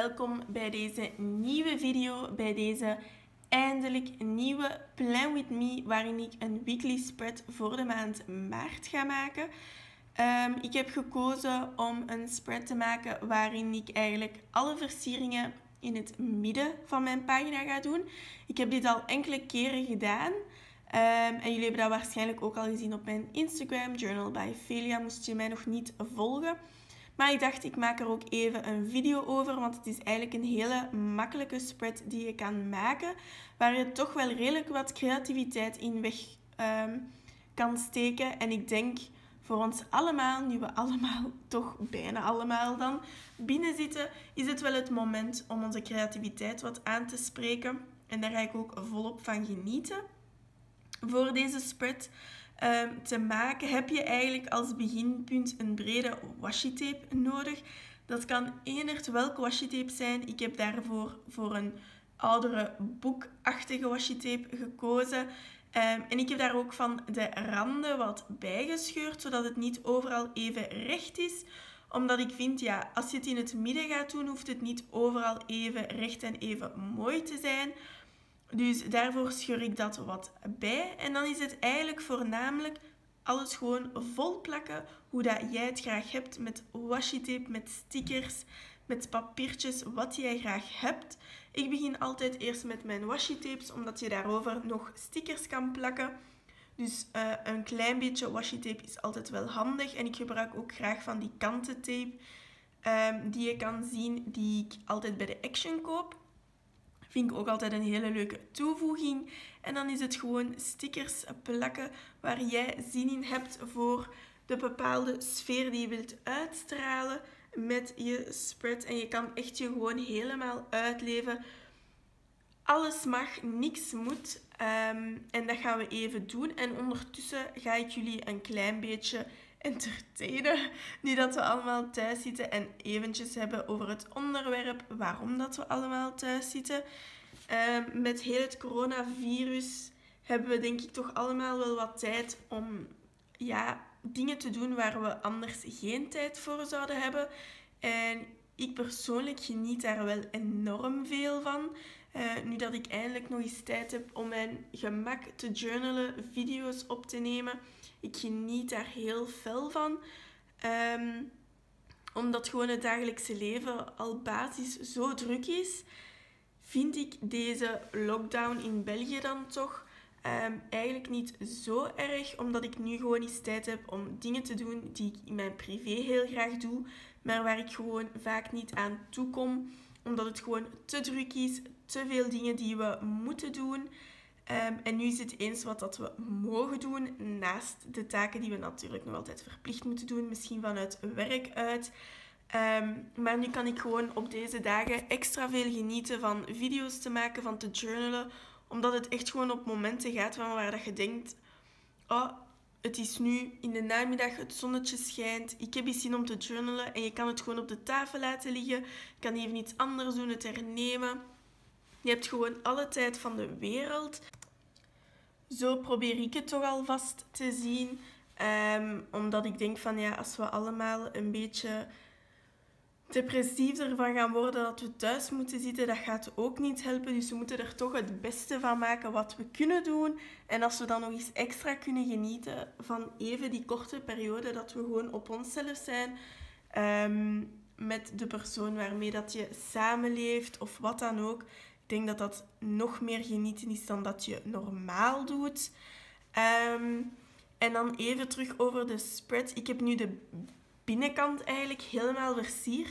welkom bij deze nieuwe video, bij deze eindelijk nieuwe Plan With Me, waarin ik een weekly spread voor de maand maart ga maken. Ik heb gekozen om een spread te maken waarin ik eigenlijk alle versieringen in het midden van mijn pagina ga doen. Ik heb dit al enkele keren gedaan. En jullie hebben dat waarschijnlijk ook al gezien op mijn Instagram, Journal by Felia, moest je mij nog niet volgen. Maar ik dacht, ik maak er ook even een video over, want het is eigenlijk een hele makkelijke spread die je kan maken, waar je toch wel redelijk wat creativiteit in weg kan steken. En ik denk voor ons allemaal, nu we allemaal, toch bijna allemaal dan, binnen zitten, is het wel het moment om onze creativiteit wat aan te spreken. En daar ga ik ook volop van genieten. Voor deze spread te maken heb je eigenlijk als beginpunt een brede washi tape nodig. Dat kan eender welke washi tape zijn. Ik heb daarvoor voor een oudere boekachtige washi tape gekozen. En ik heb daar ook van de randen wat bijgescheurd, zodat het niet overal even recht is. Omdat ik vind, ja, als je het in het midden gaat doen, hoeft het niet overal even recht en even mooi te zijn. Dus daarvoor scheur ik dat wat bij. En dan is het eigenlijk voornamelijk alles gewoon vol plakken. Hoe dat jij het graag hebt. Met washi tape, met stickers, met papiertjes. Wat jij graag hebt. Ik begin altijd eerst met mijn washi tapes. Omdat je daarover nog stickers kan plakken. Dus een klein beetje washi tape is altijd wel handig. En ik gebruik ook graag van die kantentape. Die je kan zien. Die ik altijd bij de Action koop. Vind ik ook altijd een hele leuke toevoeging. En dan is het gewoon stickers plakken waar jij zin in hebt voor de bepaalde sfeer die je wilt uitstralen met je spread. En je kan echt je gewoon helemaal uitleven. Alles mag, niks moet. En dat gaan we even doen. En ondertussen ga ik jullie een klein beetje entertainen. Nu dat we allemaal thuis zitten en eventjes hebben over het onderwerp waarom dat we allemaal thuis zitten. Met heel het coronavirus hebben we denk ik toch allemaal wel wat tijd om dingen te doen waar we anders geen tijd voor zouden hebben. En ik persoonlijk geniet daar wel enorm veel van. Nu dat ik eindelijk nog eens tijd heb om mijn gemak te journalen, video's op te nemen. Ik geniet daar heel fel van. Omdat gewoon het dagelijkse leven al basis zo druk is, vind ik deze lockdown in België dan toch eigenlijk niet zo erg. Omdat ik nu gewoon eens tijd heb om dingen te doen die ik in mijn privé heel graag doe. Maar waar ik gewoon vaak niet aan toe kom. Omdat het gewoon te druk is. Te veel dingen die we moeten doen. En nu is het eens wat dat we mogen doen. Naast de taken die we natuurlijk nog altijd verplicht moeten doen. Misschien vanuit werk uit. Maar nu kan ik gewoon op deze dagen extra veel genieten van video's te maken, van te journalen. Omdat het echt gewoon op momenten gaat van waar dat je denkt... Oh, het is nu in de namiddag, het zonnetje schijnt. Ik heb eens zin om te journalen. En je kan het gewoon op de tafel laten liggen. Je kan even iets anders doen, het hernemen. Je hebt gewoon alle tijd van de wereld. Zo probeer ik het toch alvast te zien. Omdat ik denk van ja, als we allemaal een beetje depressief ervan gaan worden dat we thuis moeten zitten, dat gaat ook niet helpen. Dus we moeten er toch het beste van maken wat we kunnen doen. En als we dan nog eens extra kunnen genieten van even die korte periode dat we gewoon op onszelf zijn. Met de persoon waarmee dat je samenleeft of wat dan ook. Ik denk dat dat nog meer genieten is dan dat je normaal doet. En dan even terug over de spread. Ik heb nu de binnenkant eigenlijk helemaal versierd.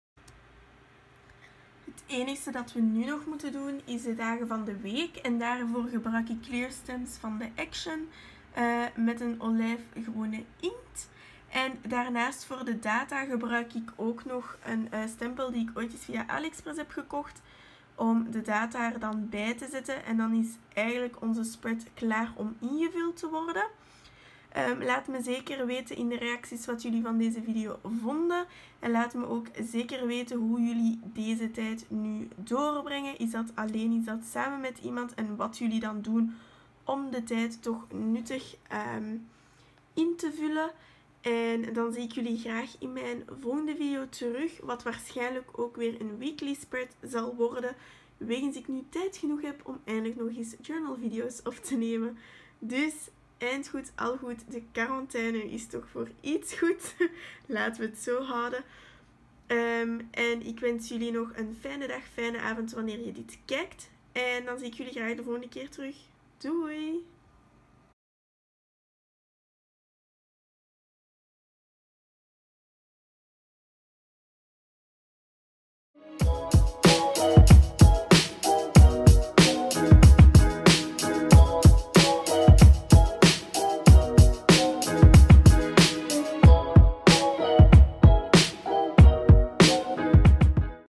Het enige dat we nu nog moeten doen is de dagen van de week. En daarvoor gebruik ik Clear Stamps van de Action met een olijfgroene inkt. En daarnaast voor de data gebruik ik ook nog een stempel die ik ooit eens via AliExpress heb gekocht. Om de data er dan bij te zetten. En dan is eigenlijk onze spread klaar om ingevuld te worden. Laat me zeker weten in de reacties wat jullie van deze video vonden. En laat me ook zeker weten hoe jullie deze tijd nu doorbrengen. Is dat alleen, is dat samen met iemand? En wat jullie dan doen om de tijd toch nuttig in te vullen. En dan zie ik jullie graag in mijn volgende video terug, wat waarschijnlijk ook weer een weekly spread zal worden, wegens ik nu tijd genoeg heb om eindelijk nog eens journal video's op te nemen. Dus eind goed, al goed, de quarantaine is toch voor iets goed. Laten we het zo houden. En ik wens jullie nog een fijne dag, fijne avond wanneer je dit kijkt. En dan zie ik jullie graag de volgende keer terug. Doei!